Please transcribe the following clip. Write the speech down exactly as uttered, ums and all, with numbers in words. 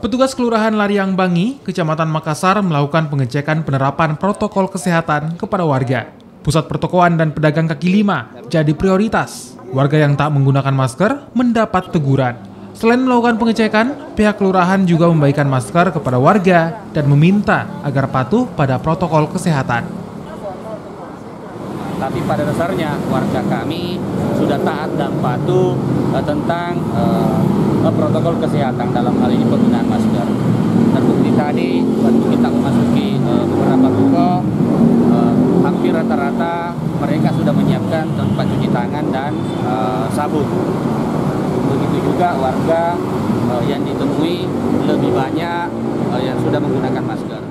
Petugas Kelurahan Lariang Bangi, Kecamatan Makassar melakukan pengecekan penerapan protokol kesehatan kepada warga. Pusat pertokoan dan pedagang kaki lima jadi prioritas. Warga yang tak menggunakan masker mendapat teguran. Selain melakukan pengecekan, pihak kelurahan juga membagikan masker kepada warga dan meminta agar patuh pada protokol kesehatan. Tapi pada dasarnya warga kami sudah taat dan patuh uh, tentang uh, protokol kesehatan dalam hal ini penggunaan masker. Terbukti tadi waktu kita memasuki uh, beberapa toko, uh, hampir rata-rata mereka sudah menyiapkan tempat cuci tangan dan uh, sabun. Begitu juga warga uh, yang ditemui lebih banyak uh, yang sudah menggunakan masker.